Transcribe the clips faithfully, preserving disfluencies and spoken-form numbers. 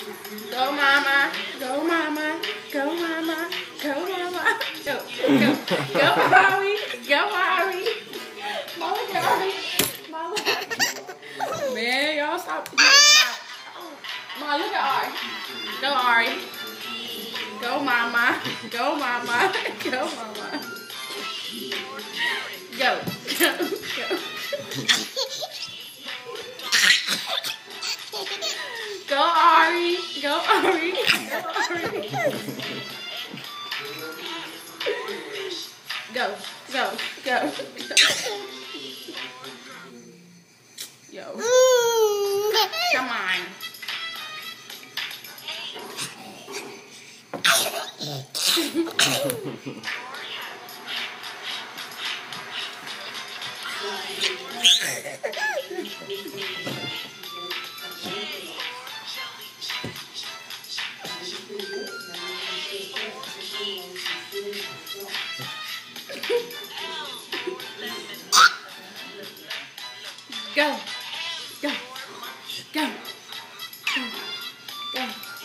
Go mama, go mama, go mama, go mama. Go, go, go Ari, go Ari. Mama, go Ari. Mama. Man, y'all stop. Mama, look at Ari. Go Ari. Go mama, go mama, go mama. Go, go, go. Go Ari, go Ari, go Ari. Go, go, go, go. Yo. Come on. Go, go, go, go, go.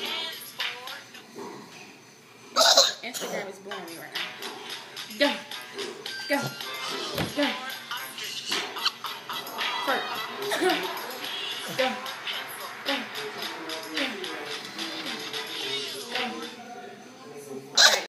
Instagram is blowing me right now. Go, go, go. First. Go.